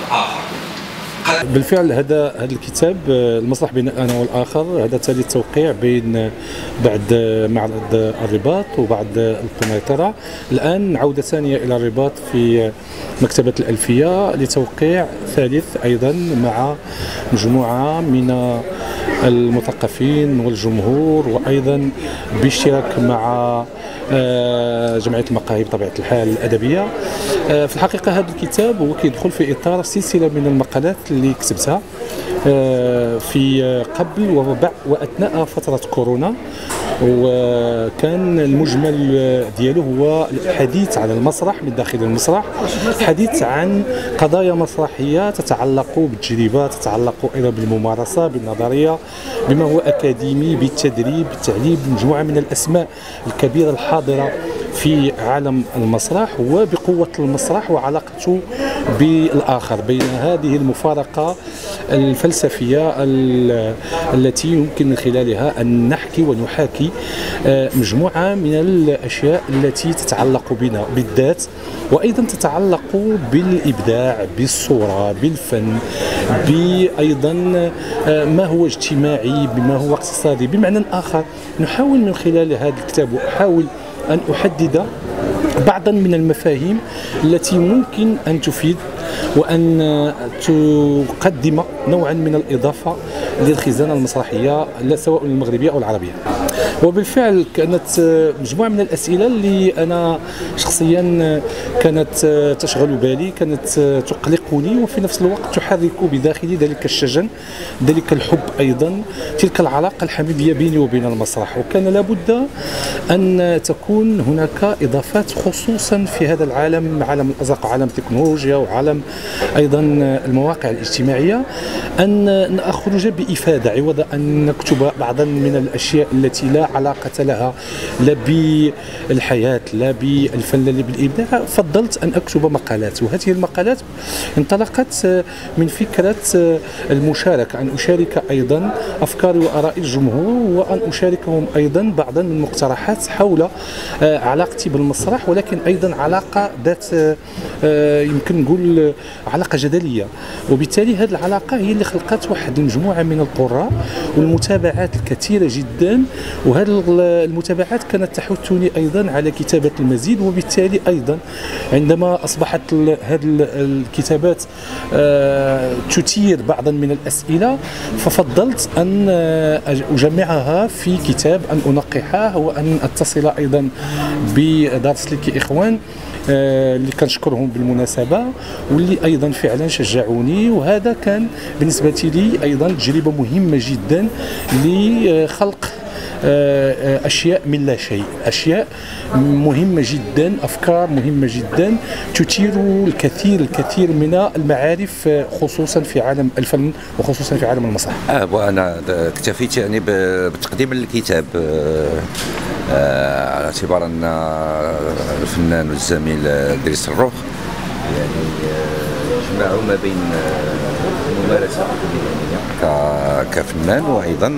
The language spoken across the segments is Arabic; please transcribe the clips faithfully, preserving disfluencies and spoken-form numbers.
الآخر. بالفعل هذا هذا الكتاب المسرح بين انا والاخر هذا ثالث توقيع بين بعد معرض الرباط وبعد القنيطره. الان عوده ثانيه الى الرباط في مكتبه الألفية لتوقيع ثالث ايضا مع مجموعه من المثقفين والجمهور، وايضا باشتراك مع جمعيه المقاهي بطبيعه الحال الادبيه. في الحقيقه هذا الكتاب هو كيدخل في اطار سلسله من المقالات اللي كتبتها في قبل وبعد واثناء فتره كورونا، وكان المجمل ديالو هو الحديث عن المسرح من داخل المسرح، الحديث عن قضايا مسرحيه تتعلق بالتجربه، تتعلق ايضا بالممارسه، بالنظريه، بما هو اكاديمي، بالتدريب، بالتعليم، بمجموعه من الاسماء الكبيره الحاضره في عالم المسرح وبقوة المسرح وعلاقته بالآخر، بين هذه المفارقة الفلسفية التي يمكن من خلالها أن نحكي ونحاكي مجموعة من الأشياء التي تتعلق بنا بالذات، وأيضا تتعلق بالإبداع، بالصورة، بالفن، بأيضا ما هو اجتماعي، بما هو اقتصادي. بمعنى آخر نحاول من خلال هذا الكتاب وأحاول أن أحدد بعضا من المفاهيم التي ممكن أن تفيد وأن تقدم نوعا من الإضافة للخزانة المسرحية سواء المغربية أو العربية. وبالفعل كانت مجموعة من الأسئلة اللي أنا شخصيا كانت تشغل بالي، كانت تقلقني وفي نفس الوقت تحرك بداخلي ذلك الشجن، ذلك الحب، أيضا تلك العلاقة الحميمية بيني وبين المسرح. وكان لابد أن تكون هناك إضافات خصوصا في هذا العالم، عالم الأزرق وعالم التكنولوجيا وعالم أيضا المواقع الاجتماعية، أن نخرج بإفادة عوض أن نكتب بعضا من الأشياء التي لا علاقة لها لا بالحياة لا بالفن لا بالإبداع. فضلت أن أكتب مقالات، وهذه المقالات انطلقت من فكرة المشاركة، أن أشارك أيضا أفكاري وآراء الجمهور، وأن أشاركهم أيضا بعضا من المقترحات حول علاقتي بالمسرح، ولكن أيضا علاقة ذات يمكن نقول علاقة جدلية. وبالتالي هذه العلاقة هي اللي خلقت واحد المجموعة من القراء والمتابعات الكثيرة جدا، وهذه المتابعات كانت تحثني أيضا على كتابة المزيد. وبالتالي أيضا عندما أصبحت هذه الكتابات تثير بعضا من الأسئلة، ففضلت أن أجمعها في كتاب، أن أنقحها وأن أتصل أيضا بدار سليكي إخوان اللي كنشكرهم بالمناسبة، واللي أيضا فعلا شجعوني. وهذا كان بالنسبة لي أيضا تجربة مهمة جدا لخلق أشياء من لا شيء، أشياء مهمة جدا، أفكار مهمة جدا تثير الكثير الكثير من المعارف خصوصا في عالم الفن وخصوصا في عالم المسرح. آه وأنا اكتفيت يعني بتقديم الكتاب آه على اعتبار أن الفنان والزميل إدريس الروخ يعني يجمع ما بين الممارسة كفنان وأيضا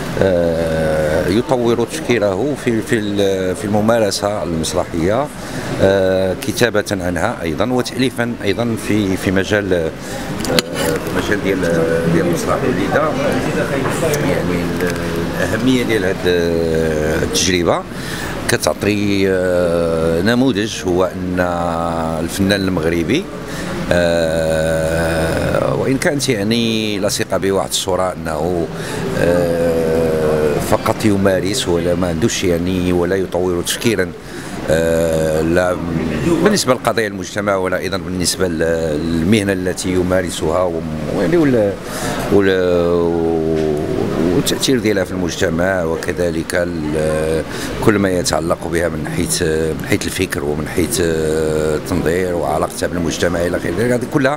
يطور تفكيره في في في الممارسة المسرحية، كتابة عنها أيضا وتأليفا أيضا في في مجال في مجال ديال ديال المسرح. لذا يعني الأهمية ديال هذه التجربة كتعطي نموذج، هو أن الفنان المغربي أه وإن كانت يعني لاصقة بواحد الصورة أنه أه فقط يمارس ولا ما عندوش يعني ولا يطور تفكيرا أه لا بالنسبة لقضايا المجتمع ولا أيضا بالنسبة للمهنة التي يمارسها يعني ولا ولا والتأثير ديالها في المجتمع، وكذلك كل ما يتعلق بها من حيث من حيث الفكر ومن حيث التنظير وعلاقتها بالمجتمع الى اخره. هذه كلها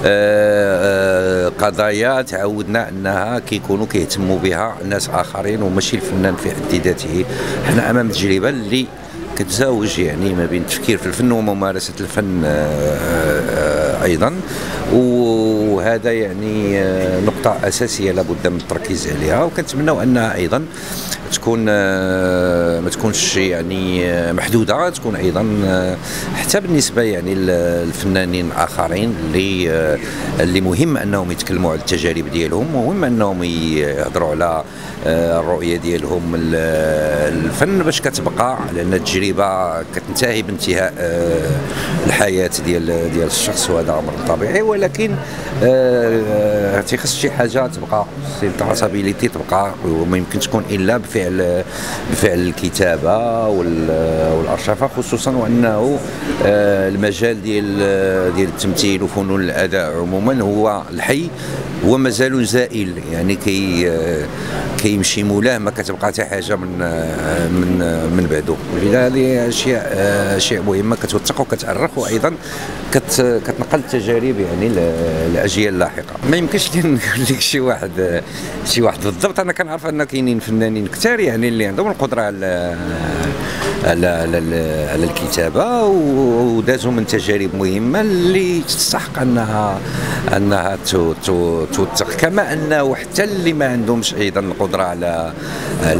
قضايا تعودنا انها كيكونوا كيهتموا بها ناس اخرين وماشي الفنان في حد ذاته. حنا امام تجربه اللي كتزاوج يعني ما بين التفكير في الفن وممارسه الفن ايضا، وهذا يعني نقطة أساسية لابد من التركيز عليها، وكنتمناو أنها أيضا تكون ما تكونش يعني محدودة، تكون أيضا حتى بالنسبة يعني للفنانين الآخرين اللي اللي مهم أنهم يتكلموا على التجارب ديالهم، مهم أنهم يهضروا على الرؤية ديالهم الفن باش كتبقى، لأن التجربة كتنتهي بانتهاء الحياة ديال ديال الشخص، وهذا أمر طبيعي، ولكن تيخص شي حاجة تبقى، التراسابيليتي تبقى، وما يمكن تكون إلا بفعل بفعل الكتابة والأرشفة، خصوصا وأنه المجال ديال ديال التمثيل وفنون الأداء عموما هو الحي ومازال زائل، يعني كي كيمشي مولاه ما كتبقى حتى حاجه من من من بعده، ولذا هذه اشياء اشياء مهمه كتوثق وكتأرخ، وايضا كت كتنقل التجارب يعني للاجيال اللاحقه. ما يمكنش نقول لك شي واحد شي واحد بالضبط، انا كنعرف ان كاينين فنانين كثار يعني اللي عندهم القدره على على على الكتابه ودازوا من تجارب مهمه اللي تستحق انها انها توثق، كما انه حتى اللي ما عندهمش ايضا القدره على على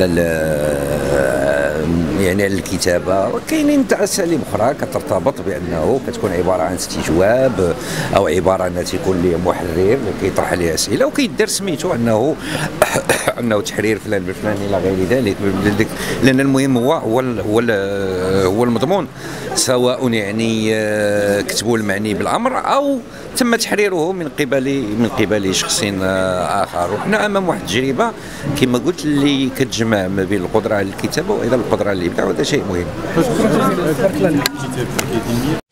يعني على الكتابه، وكاينين اساليب اخرى كترتبط بانه كتكون عباره عن استجواب او عباره عن تيكون ليه محرر اللي كيطرح عليه اسئله وكيدير سميتو انه انه تحرير فلان بفلان الى غير ذلك، لان المهم هو هو هو, هو المضمون، سواء يعني كتبوا المعني بالامر او تم تحريره من قبل من قبل شخص اخر. وحنا امام واحد التجربه كما قلت اللي كتجمع ما بين القدره على الكتابه وايضا القدره على الابداع، وهذا شيء مهم.